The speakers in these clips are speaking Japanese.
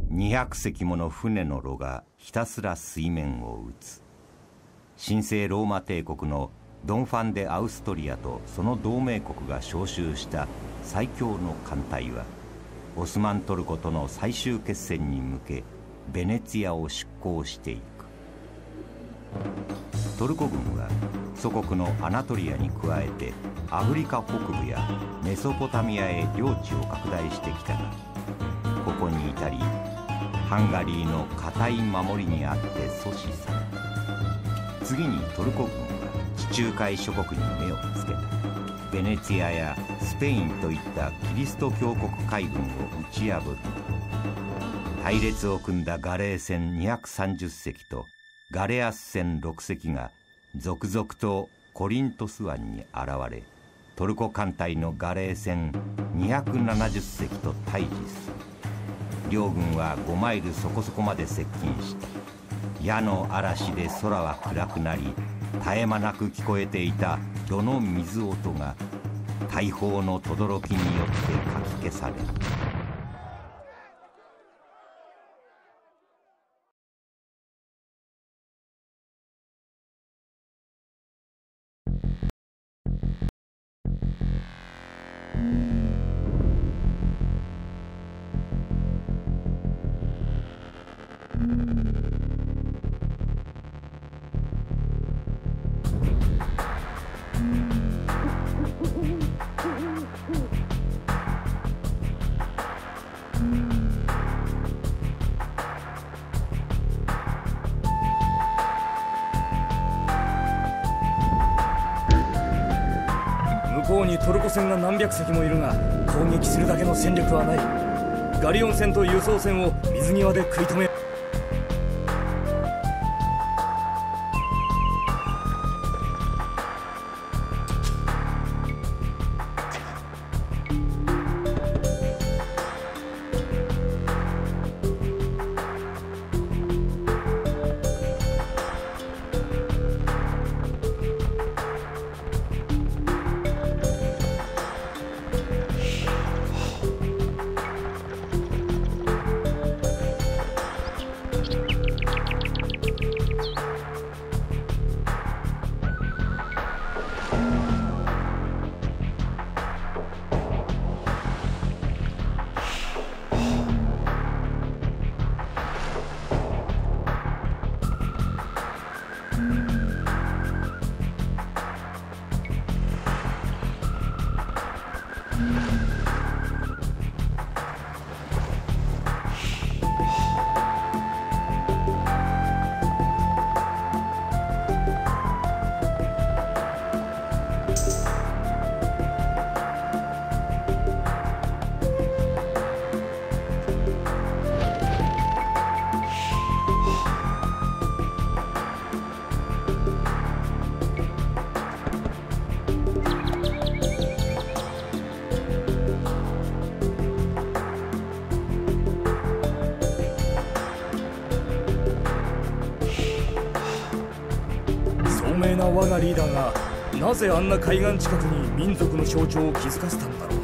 200隻もの船の炉がひたすら水面を打つ。神聖ローマ帝国のドン・ファン・デ・アウストリアとその同盟国が招集した最強の艦隊はオスマントルコとの最終決戦に向けベネツィアを出港していく。トルコ軍は祖国のアナトリアに加えてアフリカ北部やメソポタミアへ領地を拡大してきたが、ここに至りハンガリーの固い守りにあって阻止された。次にトルコ軍は地中海諸国に目をつけた。ベネツィアやスペインといったキリスト教国海軍を打ち破る。隊列を組んだガレー船230隻とガレアス船6隻が続々とコリントス湾に現れ、トルコ艦隊のガレー船270隻と対峙する。両軍は5マイルそこそこまで接近した。矢の嵐で空は暗くなり、絶え間なく聞こえていた炉の水音が大砲の轟によってかき消される。 向こうにトルコ船が何百隻もいるが攻撃するだけの戦力はない。ガリオン船と輸送船を水際で食い止め。聡明な我がリーダーがなぜあんな海岸近くに民族の象徴を築かせたんだろう。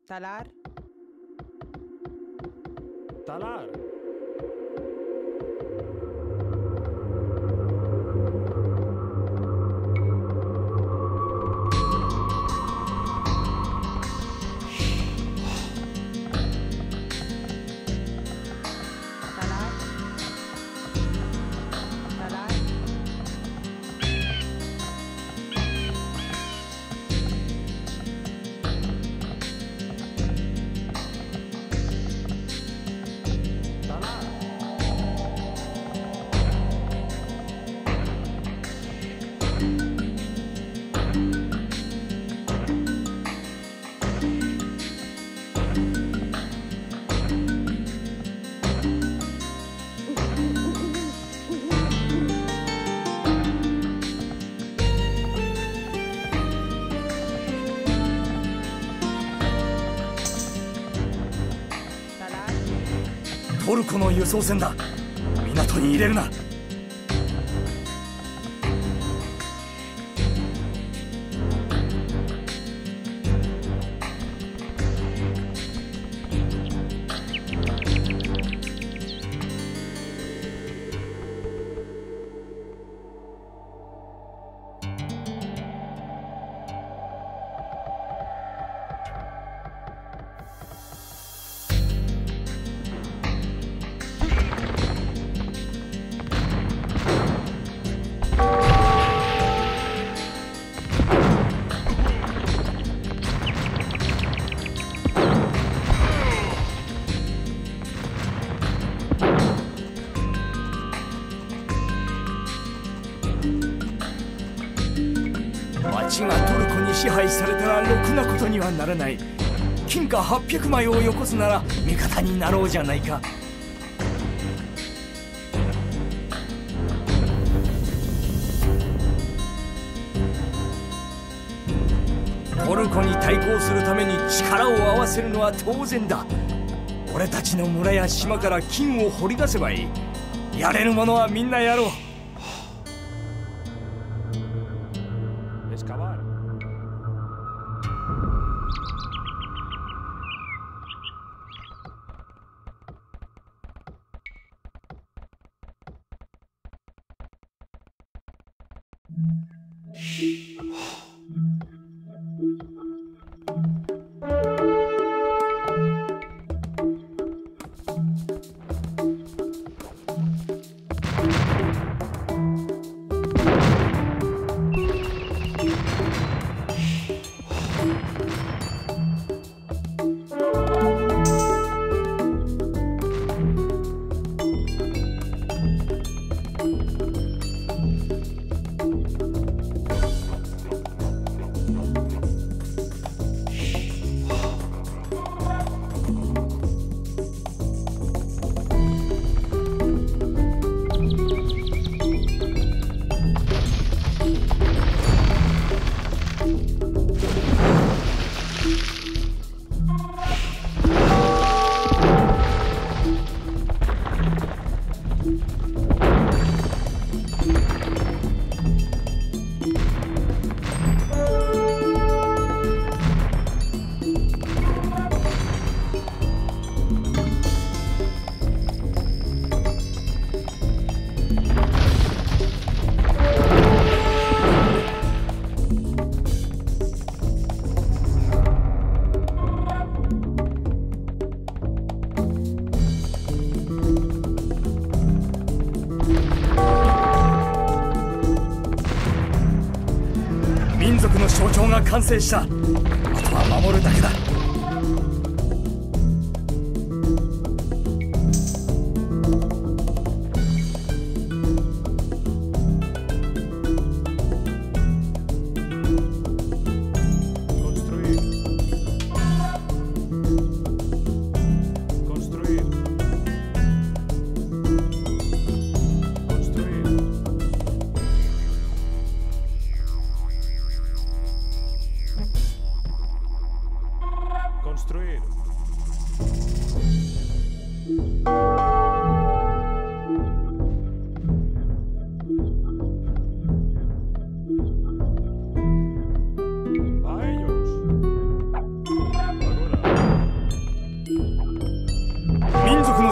Talar. Talar.トルコの輸送船だ。港に入れるな。町がトルコに支配されたらろくなことにはならない。金貨800枚をよこすなら味方になろうじゃないか。トルコに対抗するために力を合わせるのは当然だ。俺たちの村や島から金を掘り出せばいい。やれるものはみんなやろう。民族の象徴が完成した。あとは守るだけだ。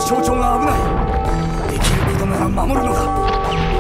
象徴が危ない。できることなら守るのだ。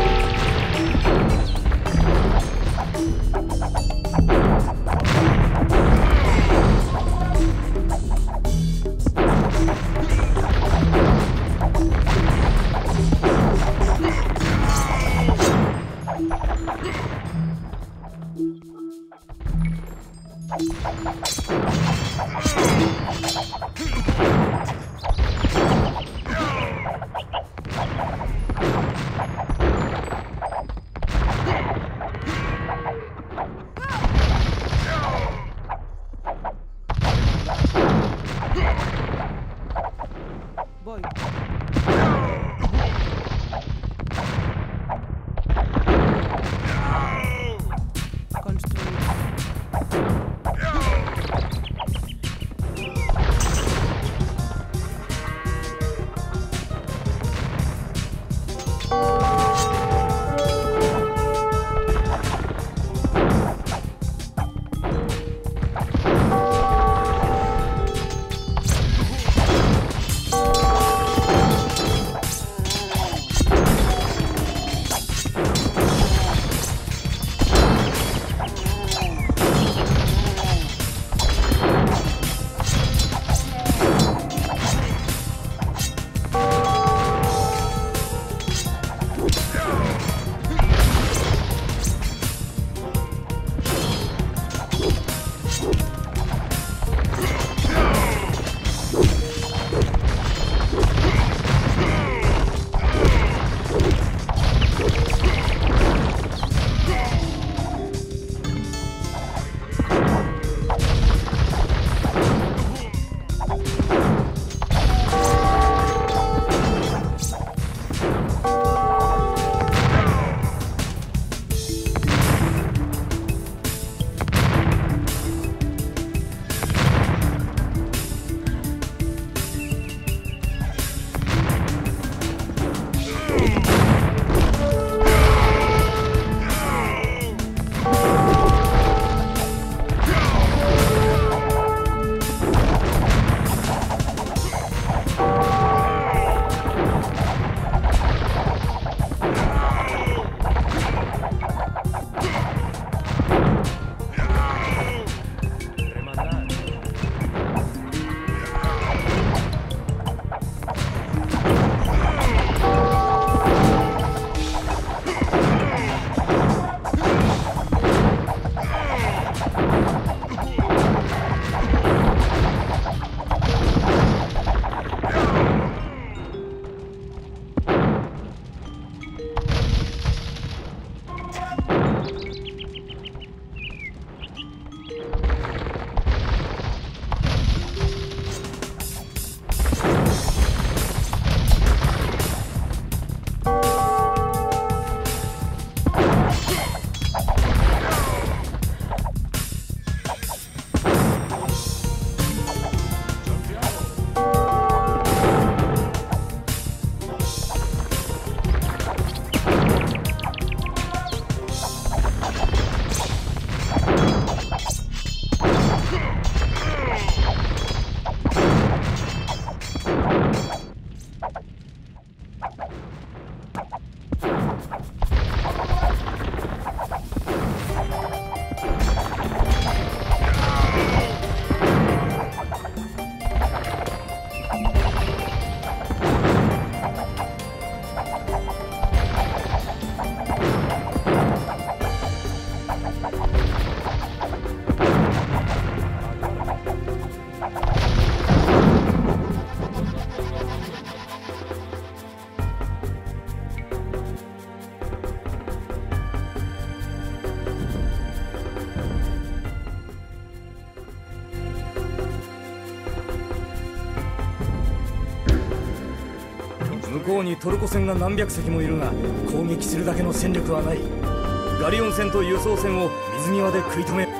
向こうにトルコ船が何百隻もいるが攻撃するだけの戦力はない。ガリオン船と輸送船を水際で食い止め。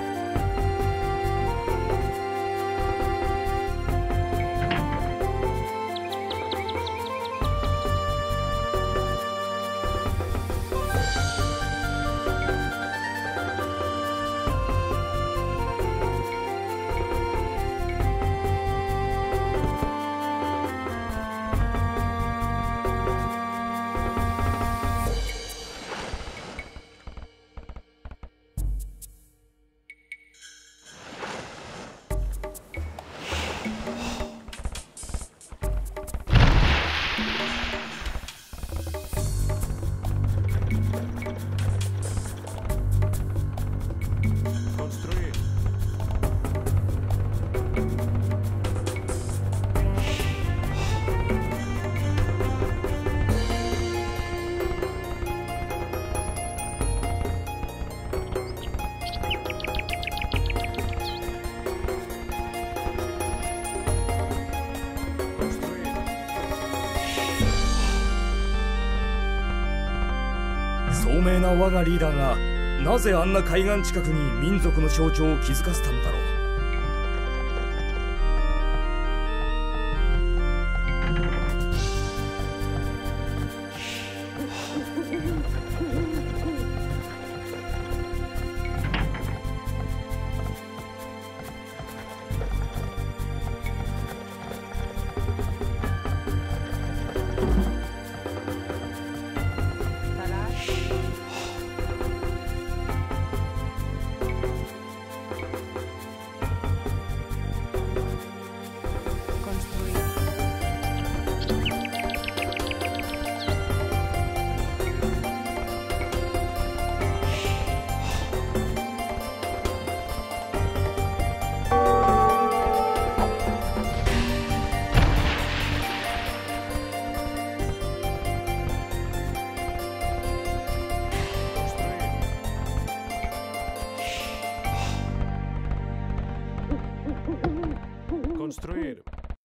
聡明な我がリーダーがなぜあんな海岸近くに民族の象徴を築かせたのだろう。 Construir.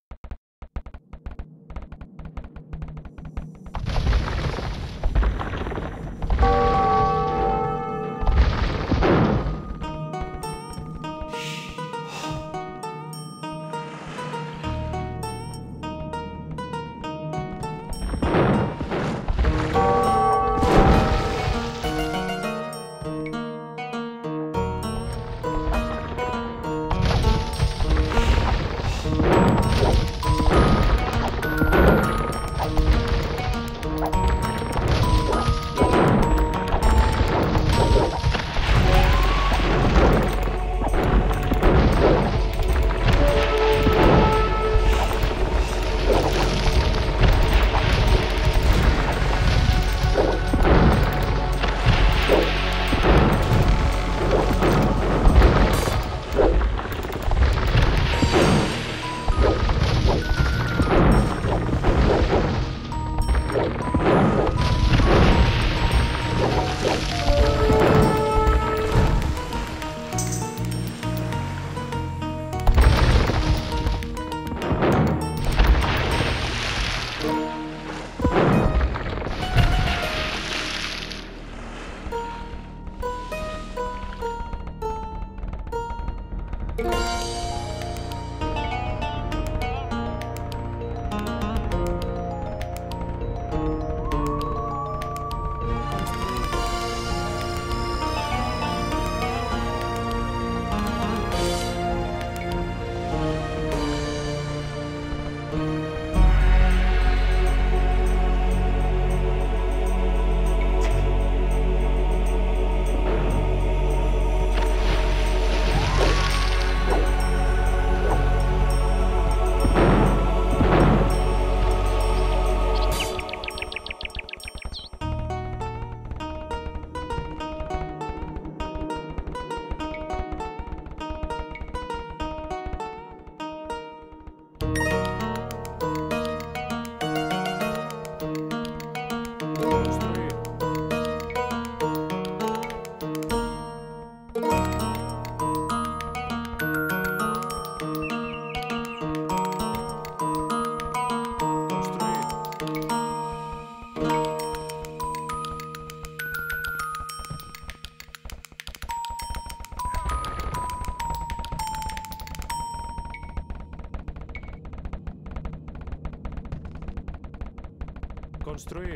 Construir.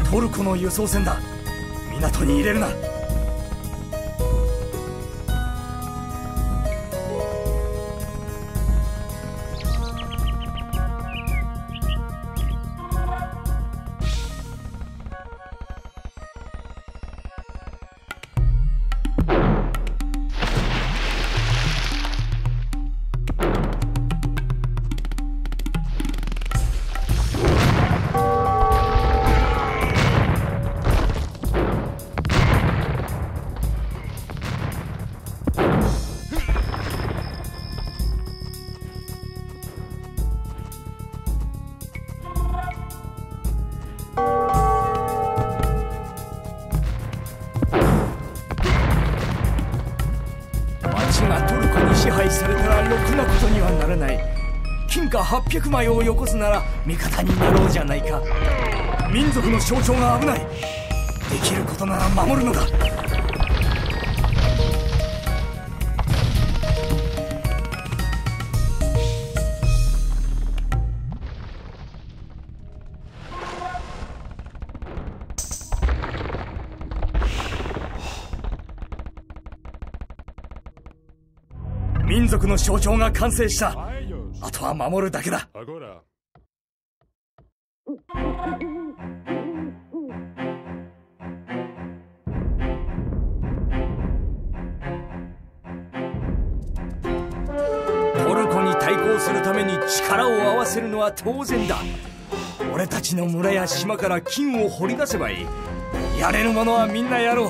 トルコの輸送船だ。港に入れるな。町がトルコに支配されたらろくなことにはならない。金貨800枚をよこすなら味方になろうじゃないか。民族の象徴が危ない。できることなら守るのだ。民族の象徴が完成した。あとは守るだけだ。トルコに対抗するために力を合わせるのは当然だ。俺たちの村や島から金を掘り出せばいい。やれるものはみんなやろう。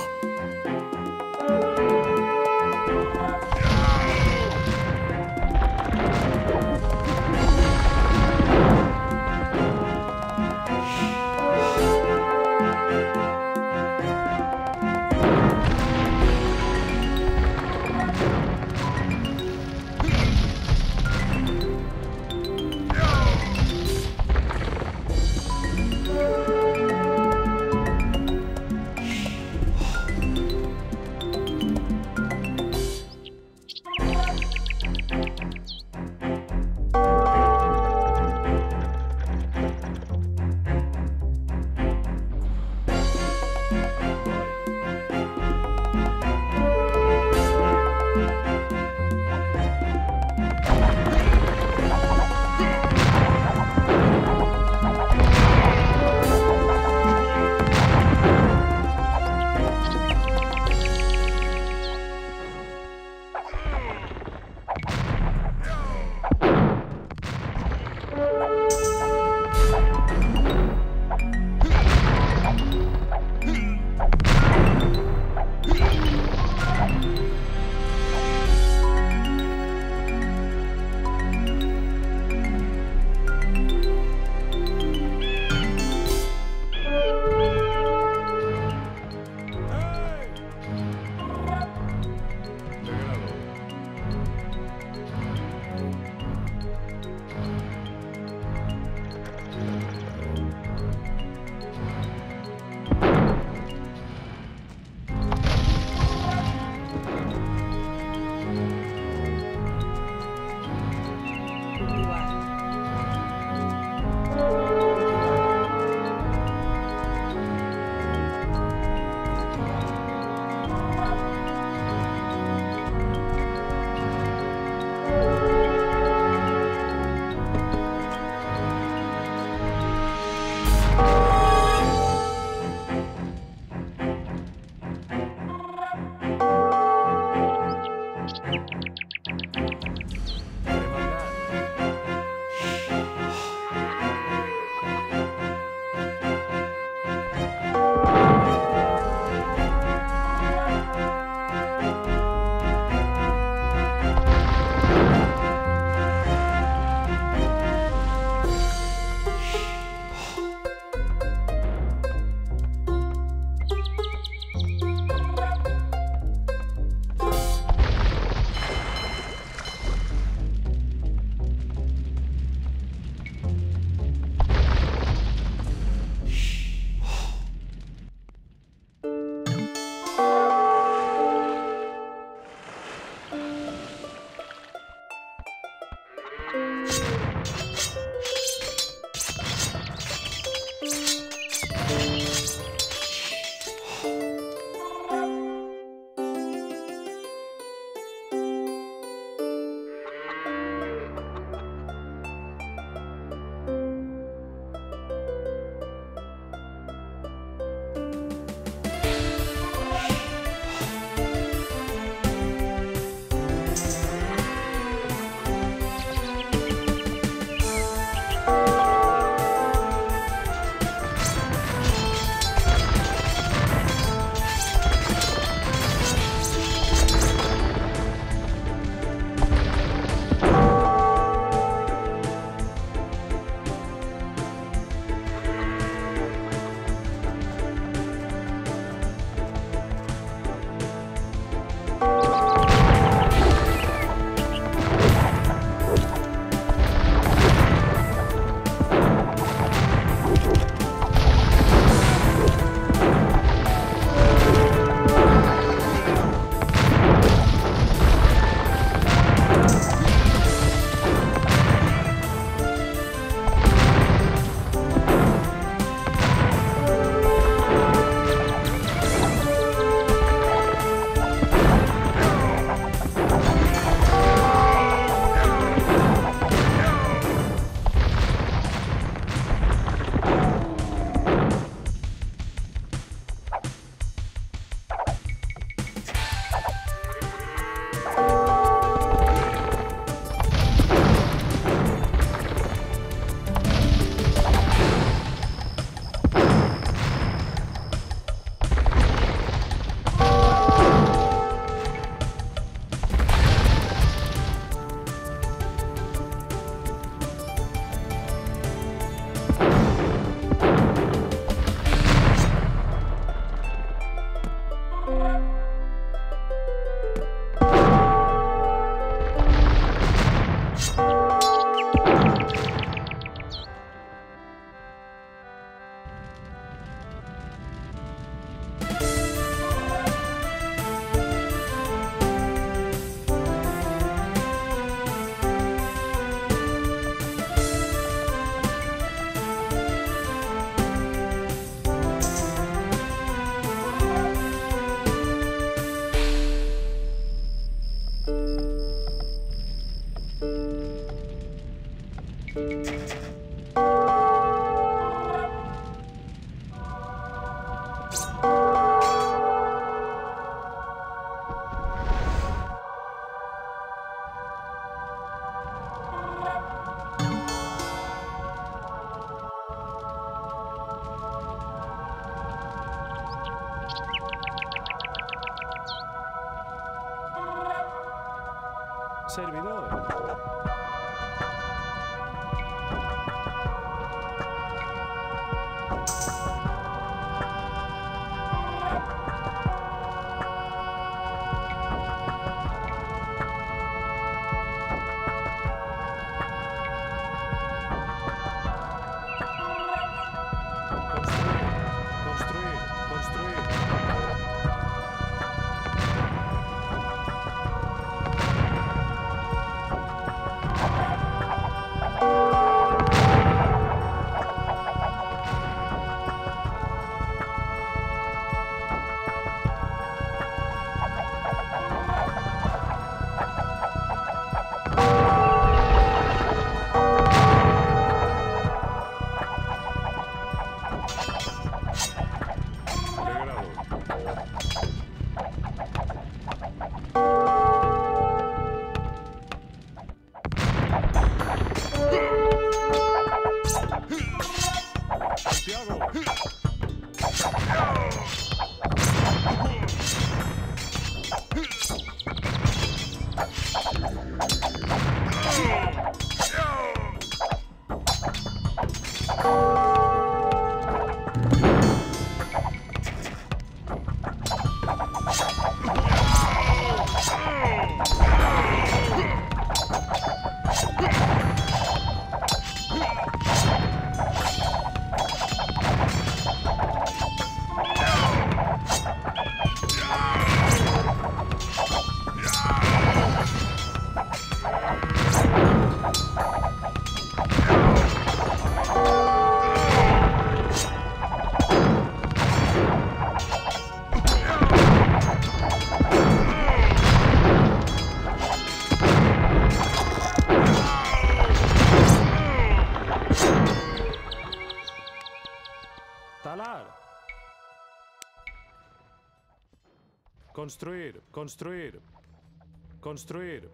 servidor. Construir, construir, construir.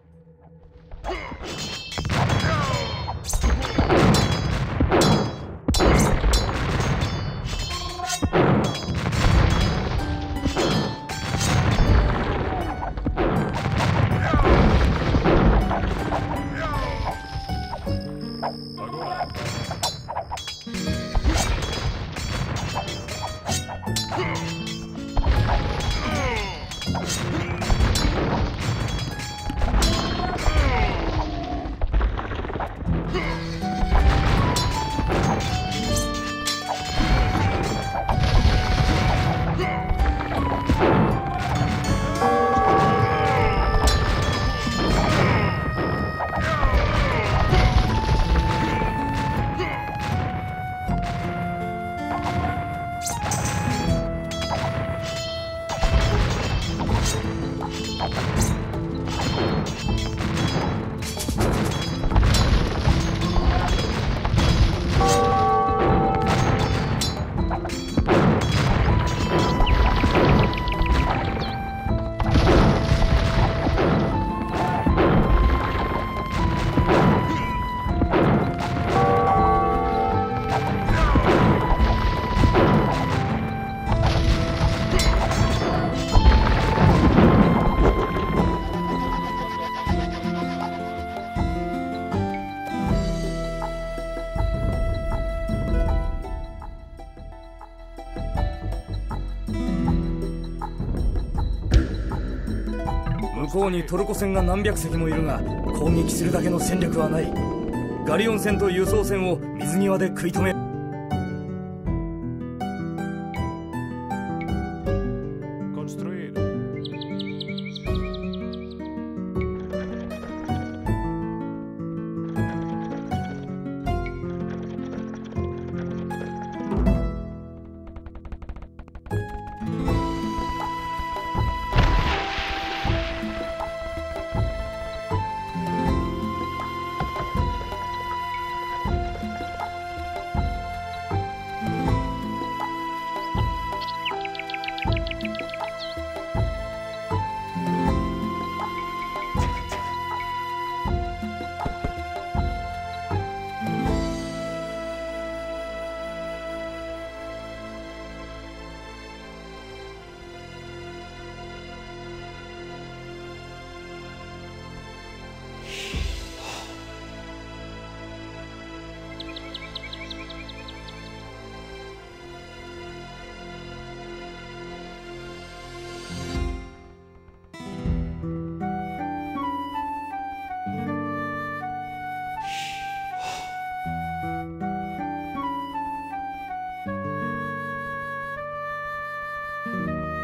向こうにトルコ船が何百隻もいるが攻撃するだけの戦略はない。ガリオン船と輸送船を水際で食い止め。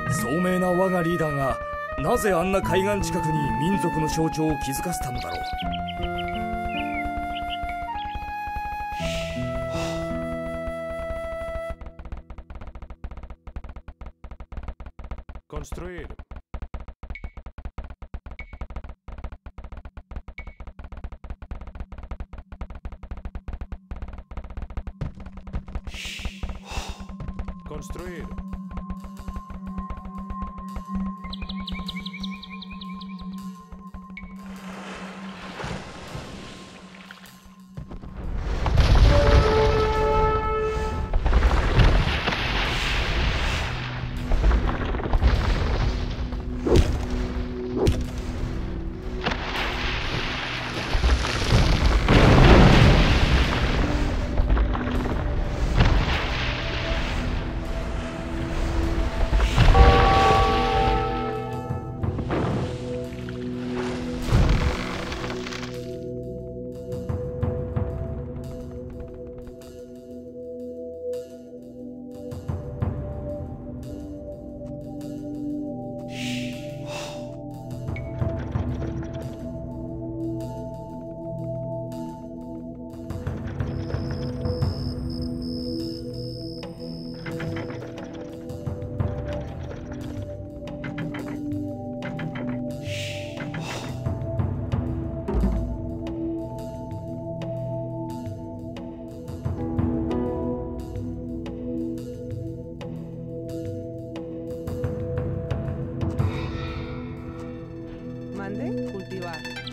聡明な我がリーダーがなぜあんな海岸近くに民族の象徴を築かせたのだろう。 Construir. Construir. Mande, cultivar.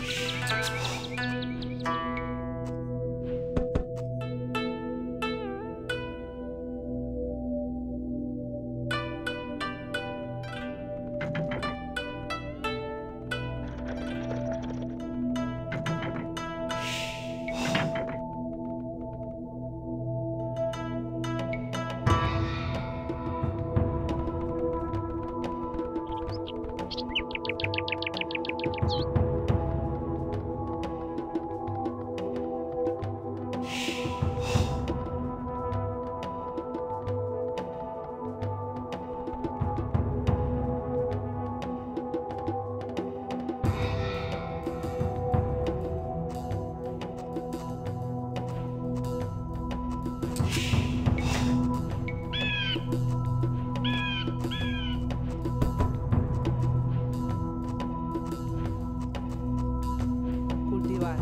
Cultivar.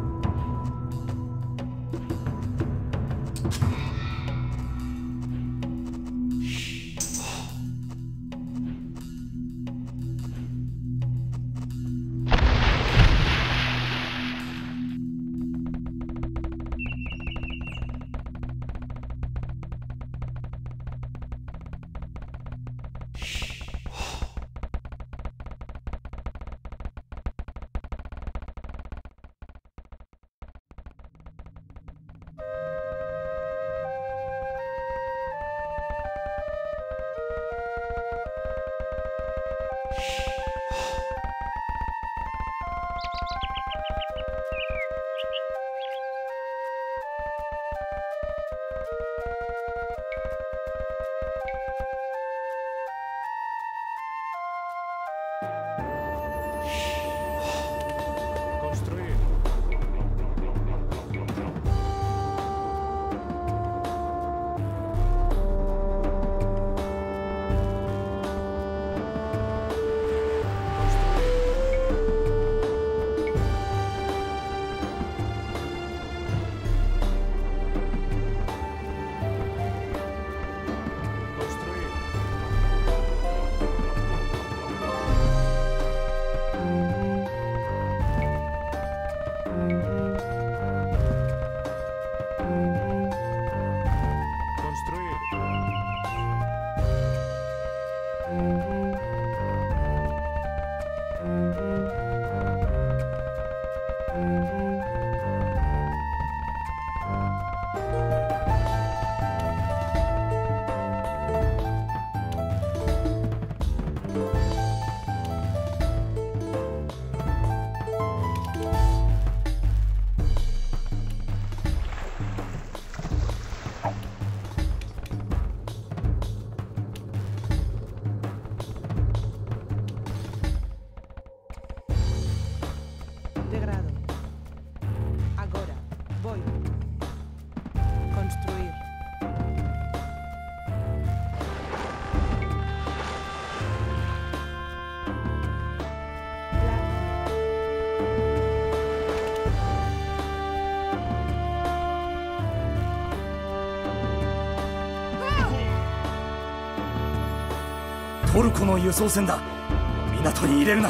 Construir. トルコの輸送船だ。港に入れるな。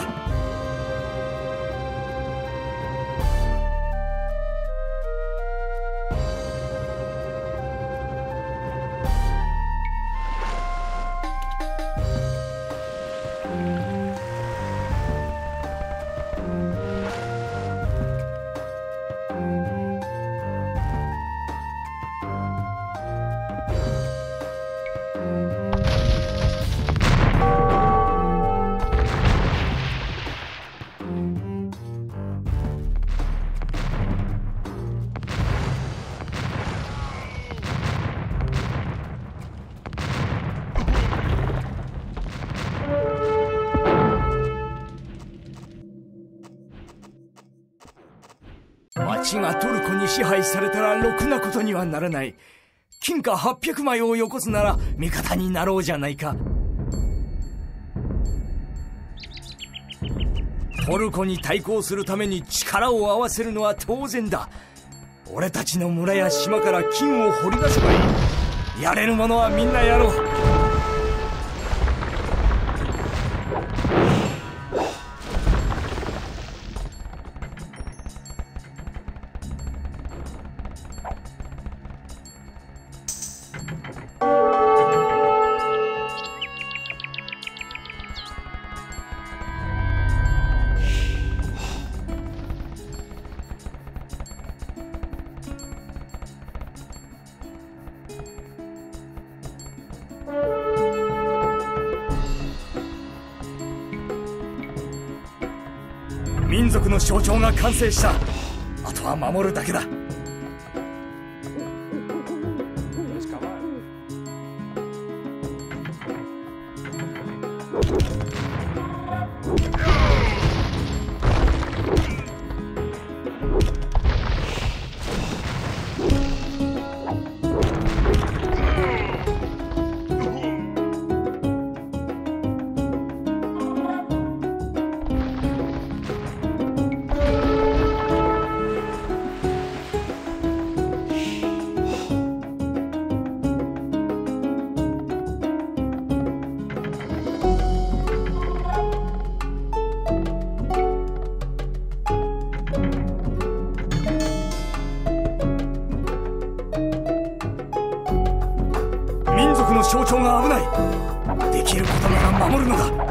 町がトルコに支配されたらろくなことにはならない。金貨800枚をよこすなら味方になろうじゃないか。トルコに対抗するために力を合わせるのは当然だ。俺たちの村や島から金を掘り出せばいい。やれるものはみんなやろう。民族の象徴が完成した。あとは守るだけだ。象徴が危ない。できることなら守るのだ。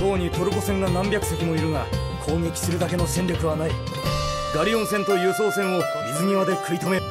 方にトルコ船が何百隻もいるが攻撃するだけの戦力はない。ガリオン船と輸送船を水際で食い止め。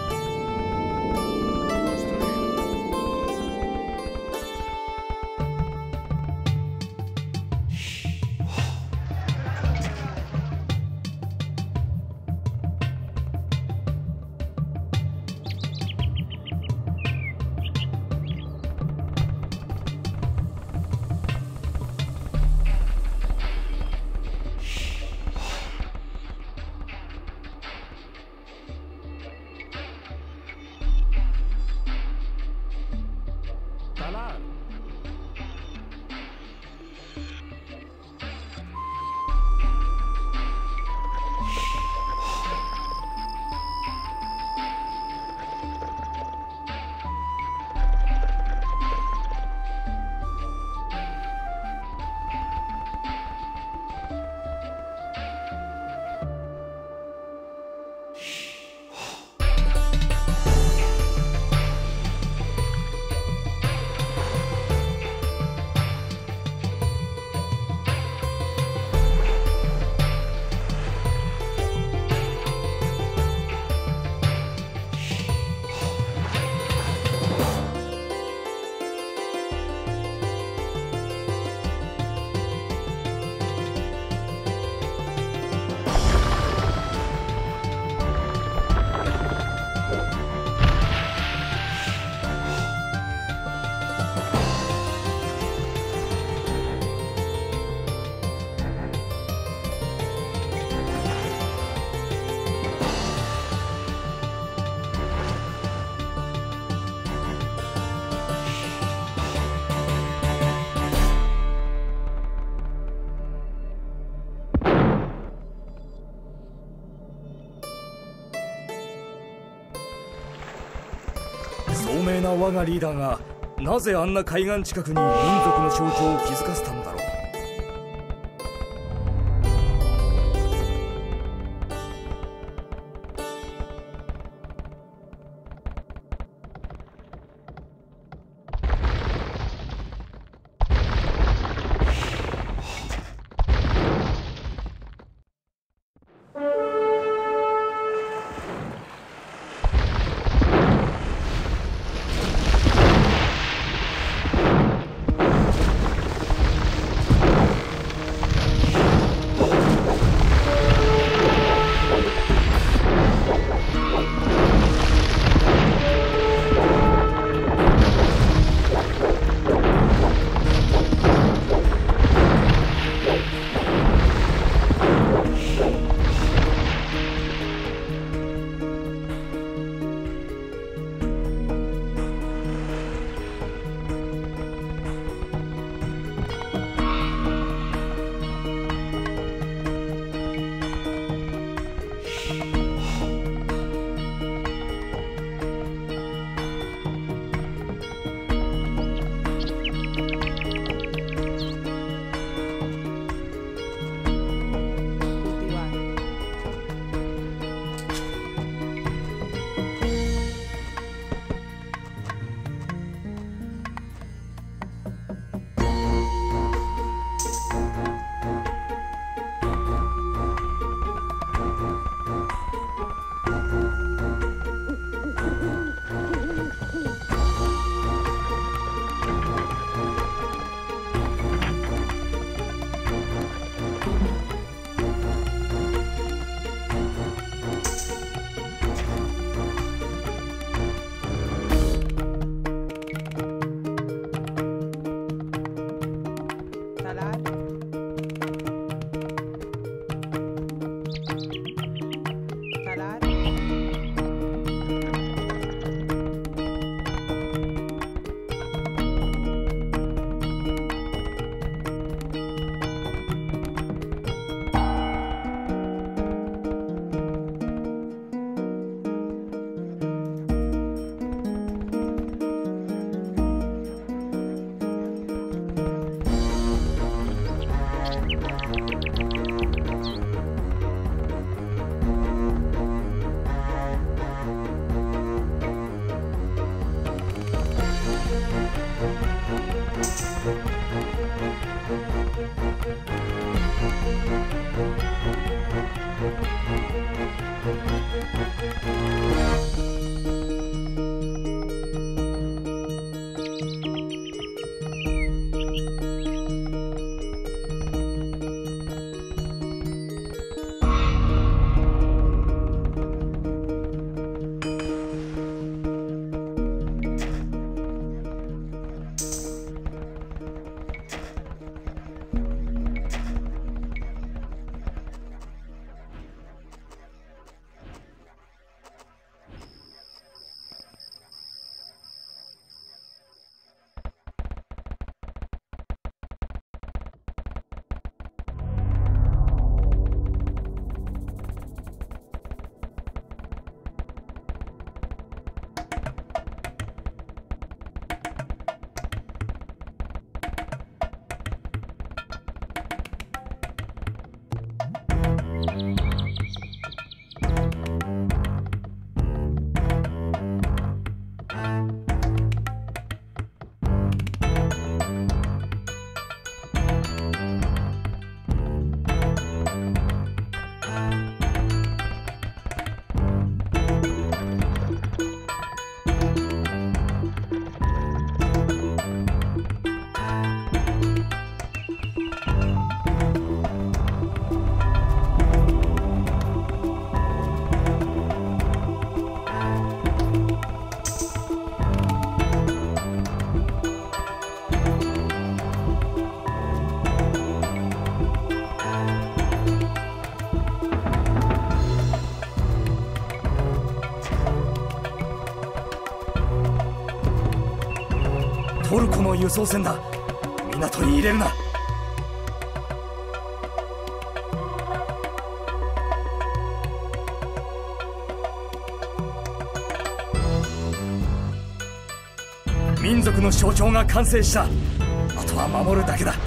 聡明な我がリーダーがなぜあんな海岸近くに民族の象徴を築かせたのだろう。 トルコの輸送船だ。港に入れるな。民族の象徴が完成した。あとは守るだけだ。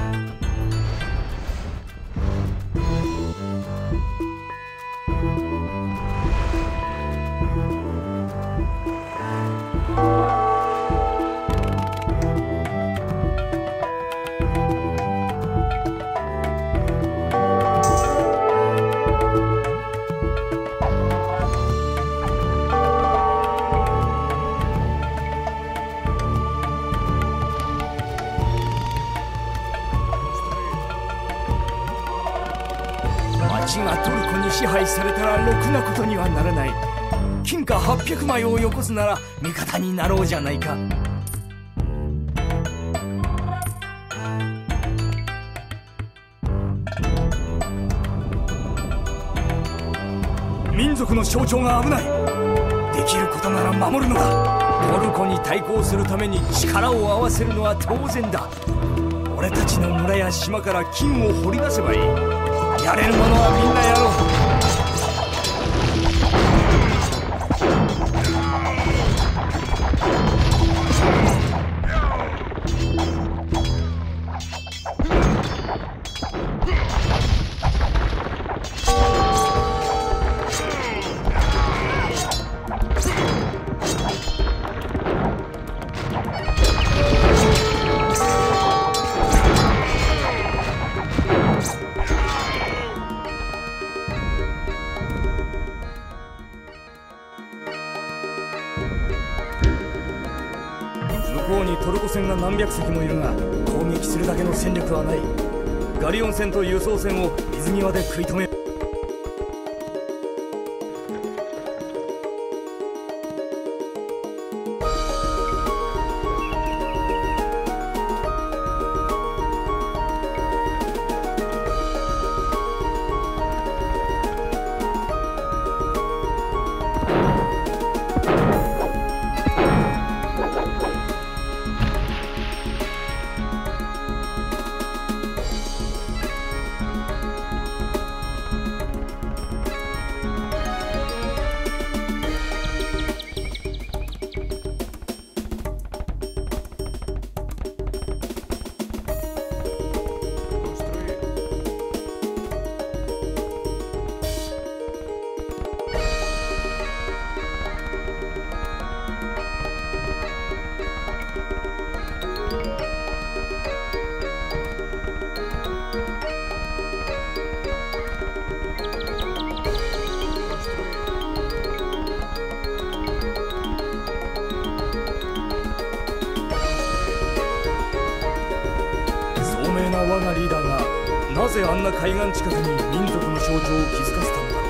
町がトルコに支配されたらろくなことにはならない。金貨800枚をよこすなら味方になろうじゃないか。民族の象徴が危ない。できることなら守るのだ。トルコに対抗するために力を合わせるのは当然だ。俺たちの村や島から金を掘り出せばいい。やれるものはみんなやろう。向こうにトルコ船が何百隻もいるが攻撃するだけの戦力はない。ガリオン船と輸送船を水際で食い止め。我がリーダーがなぜあんな海岸近くに民族の象徴を築かせたのだろう。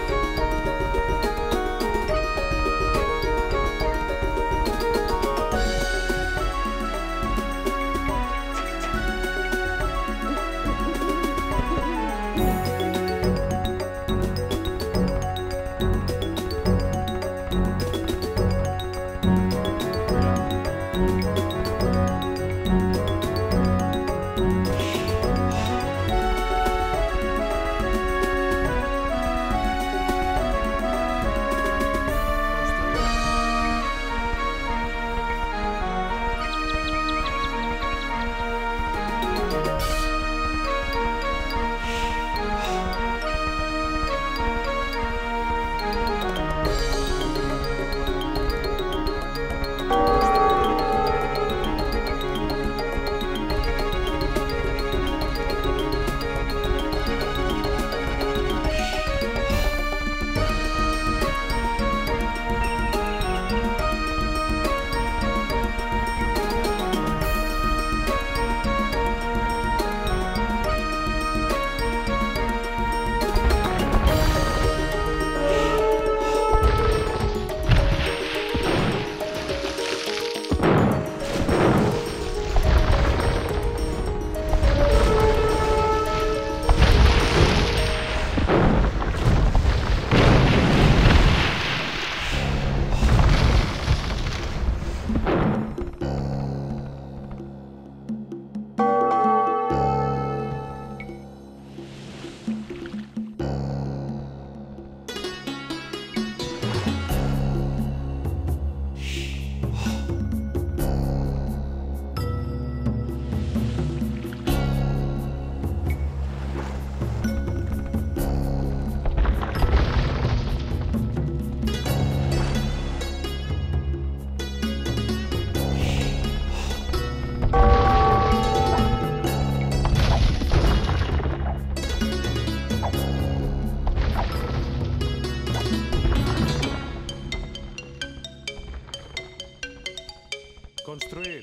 Construir.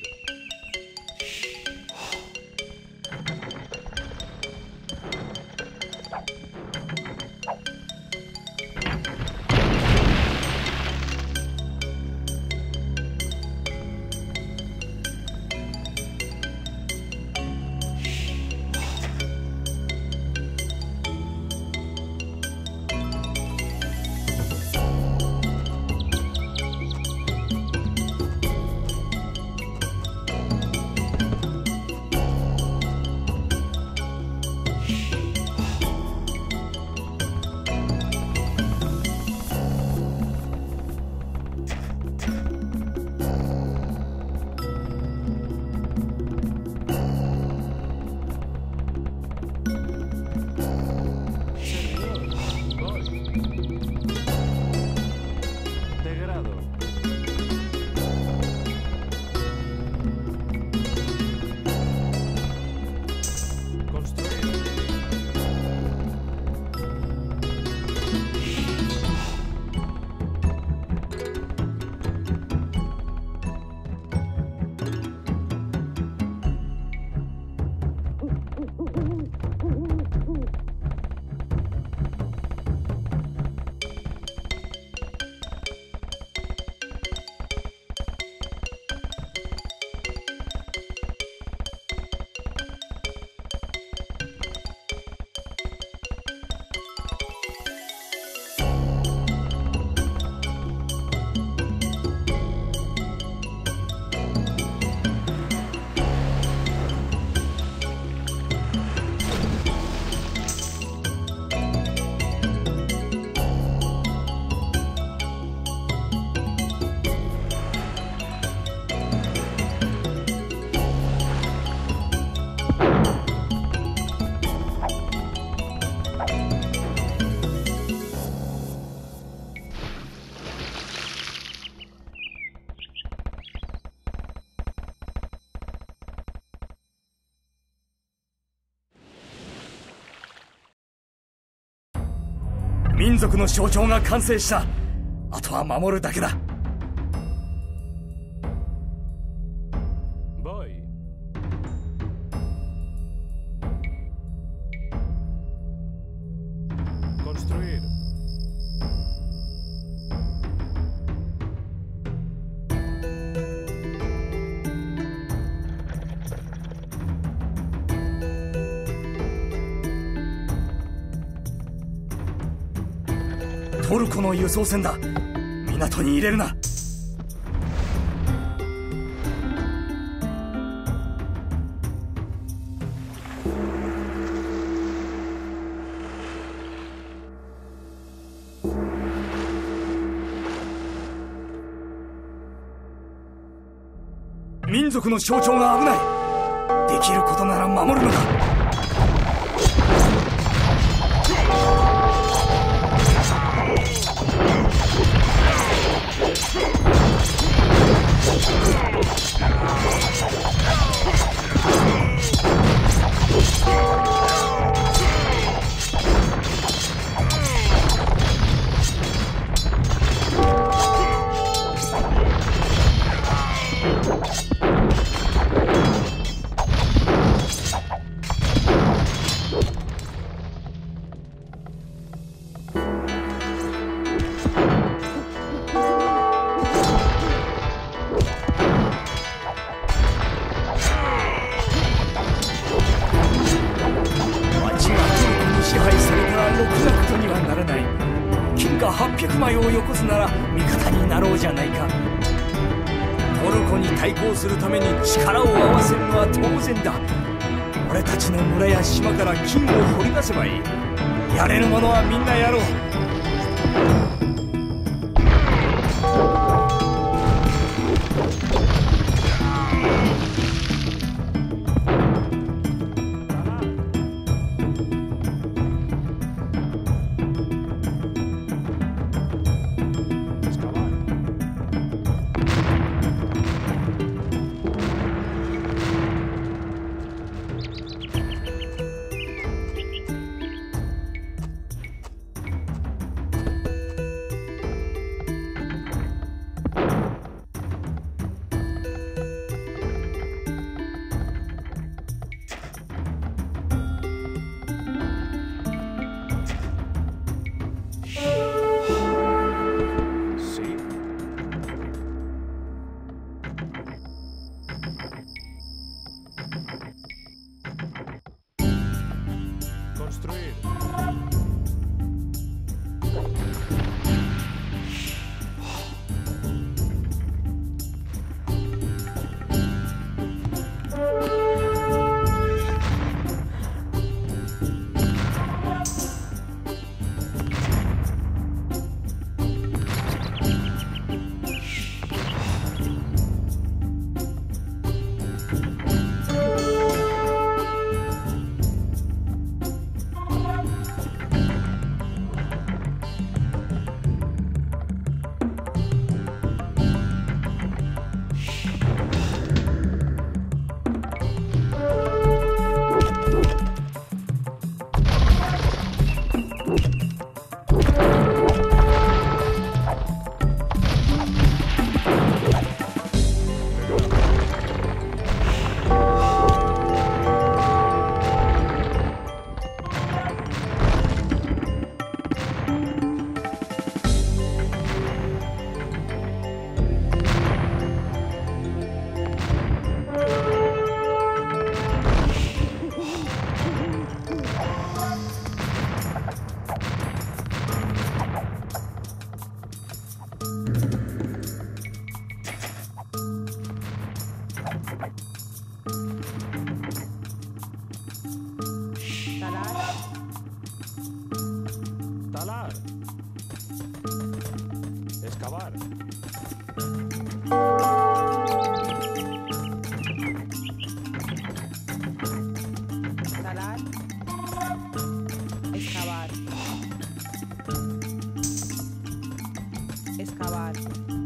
民族の象徴が完成した。あとは守るだけだ。 Voy. Construir. トルコの輸送船だ。港に入れるな。民族の象徴が危ない。できることなら守るのだ。800枚をよこすなら味方になろうじゃないか。トルコに対抗するために力を合わせるのは当然だ。俺たちの村や島から金を掘り出せばいい。やれるものはみんなやろう。 acabar.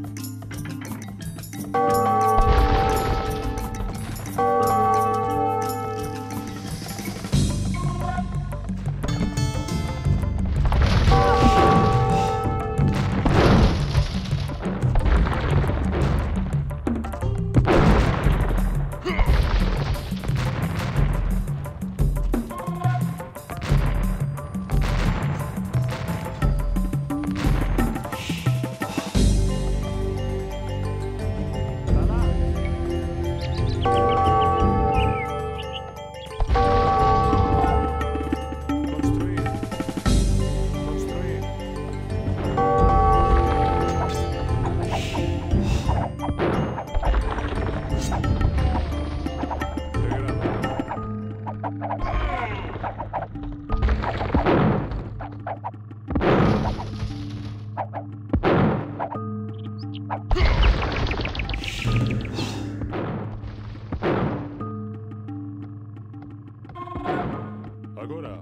Agora.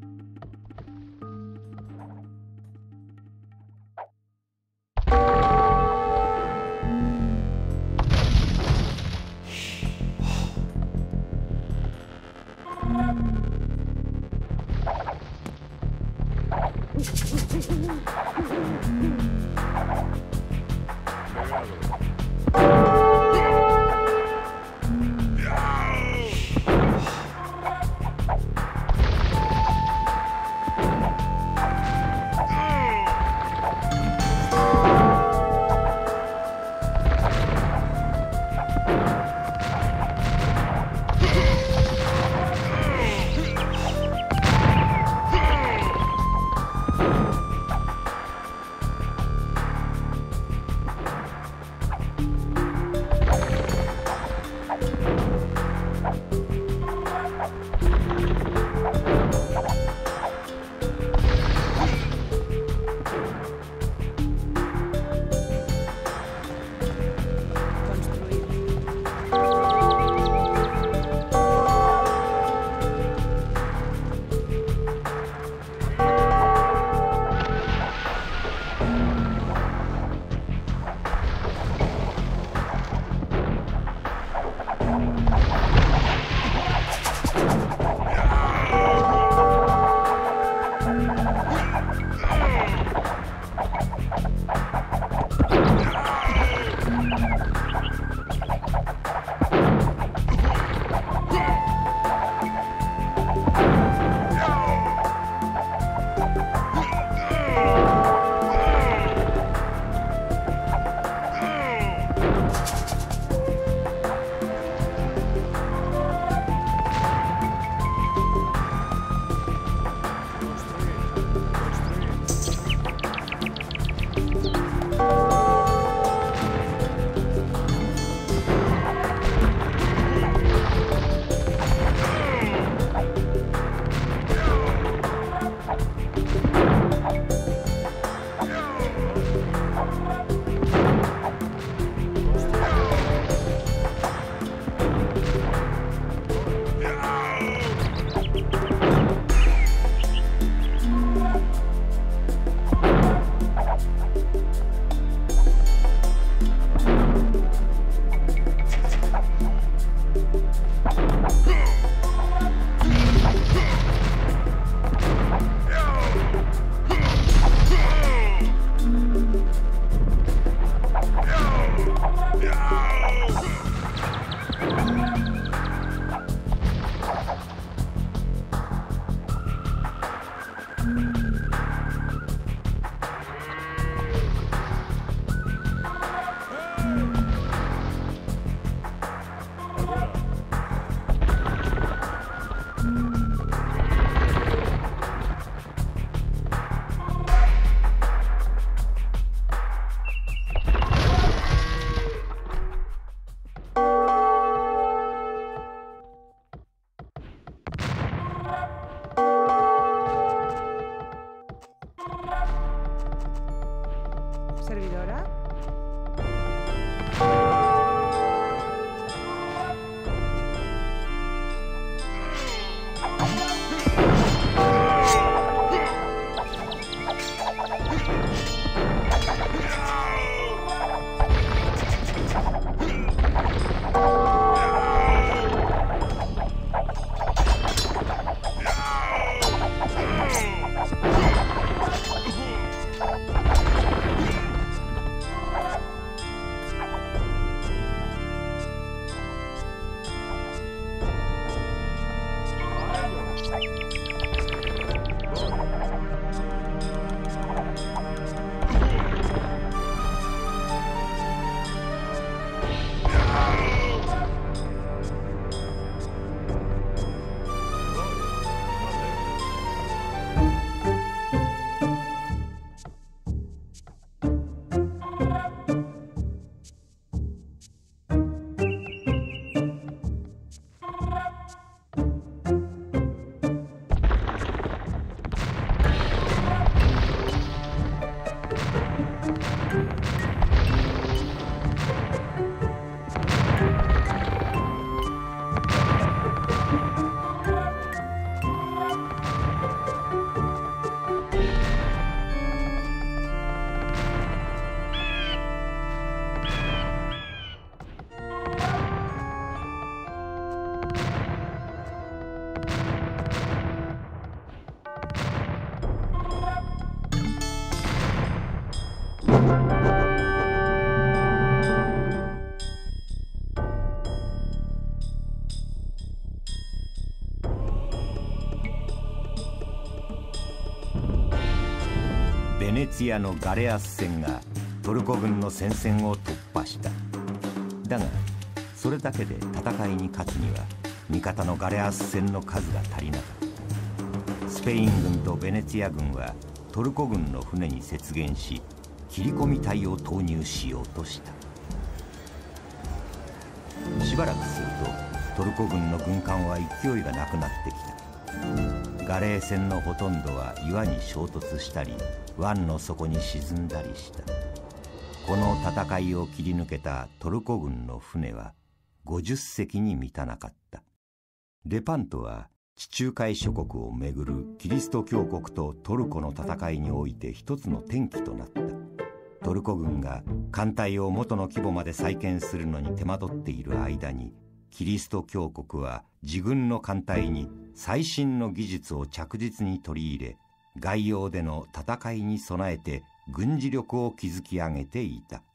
servidora. ツィアのガレアス船がトルコ軍の戦線を突破した。だがそれだけで戦いに勝つには味方のガレアス船の数が足りなかった。スペイン軍とベネツィア軍はトルコ軍の船に接舷し、切り込み隊を投入しようとした。しばらくするとトルコ軍の軍艦は勢いがなくなってきた。ガレー船のほとんどは岩に衝突したり湾の底に沈んだりした。この戦いを切り抜けたトルコ軍の船は50隻に満たなかった。レパントは地中海諸国をめぐるキリスト教国とトルコの戦いにおいて一つの転機となった。トルコ軍が艦隊を元の規模まで再建するのに手間取っている間に、キリスト教国は自軍の艦隊に最新の技術を着実に取り入れ、外洋での戦いに備えて軍事力を築き上げていた。